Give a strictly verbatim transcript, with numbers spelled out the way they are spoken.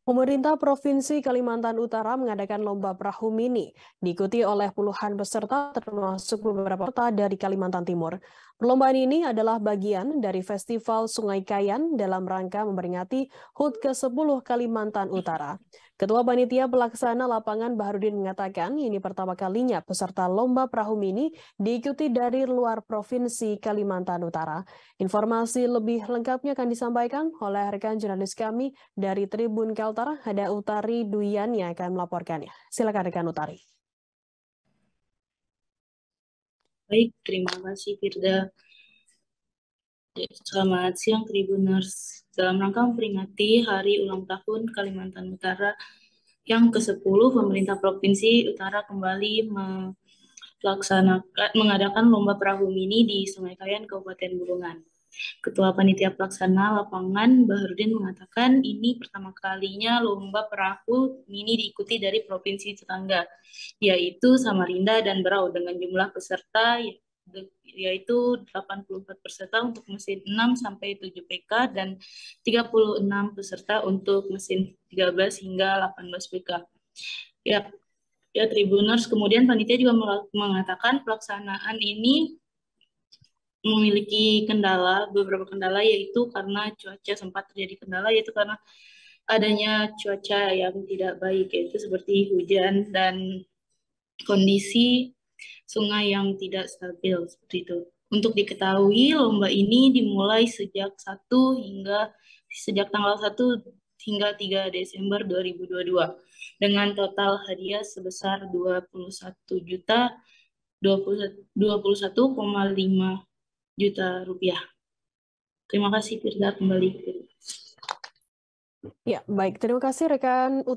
Pemerintah Provinsi Kalimantan Utara mengadakan lomba perahu mini, diikuti oleh puluhan peserta termasuk beberapa peserta dari Kalimantan Timur. Perlombaan ini adalah bagian dari Festival Sungai Kayan dalam rangka memperingati H U T ke sepuluh Kalimantan Utara. Ketua Panitia Pelaksana Lapangan Baharudin mengatakan ini pertama kalinya peserta lomba perahu mini diikuti dari luar Provinsi Kalimantan Utara. Informasi lebih lengkapnya akan disampaikan oleh rekan jurnalis kami dari Tribun Kaltara, ada Utari Duyan yang akan melaporkannya. Silakan rekan Utari. Baik, terima kasih Firda. Selamat siang Tribuners. Dalam rangka memperingati Hari Ulang Tahun Kalimantan Utara yang ke sepuluh, pemerintah Provinsi Utara kembali melaksanakan mengadakan lomba perahu mini di Sungai Kayan, Kabupaten Bulungan. Ketua Panitia Pelaksana Lapangan Baharudin mengatakan ini pertama kalinya lomba perahu mini diikuti dari provinsi tetangga, yaitu Samarinda dan Berau dengan jumlah peserta yaitu delapan puluh empat peserta untuk mesin enam sampai tujuh P K dan tiga puluh enam peserta untuk mesin tiga belas hingga delapan belas P K. Ya, ya Tribuners, kemudian panitia juga mengatakan pelaksanaan ini memiliki kendala, beberapa kendala, yaitu karena cuaca sempat terjadi kendala, yaitu karena adanya cuaca yang tidak baik, yaitu seperti hujan dan kondisi sungai yang tidak stabil, seperti itu. Untuk diketahui, lomba ini dimulai sejak satu hingga sejak tanggal satu hingga tiga Desember dua ribu dua puluh dua dengan total hadiah sebesar dua puluh satu juta dua puluh satu koma lima juta rupiah. Terima kasih Firda, kembali. Ya, baik. Terima kasih rekan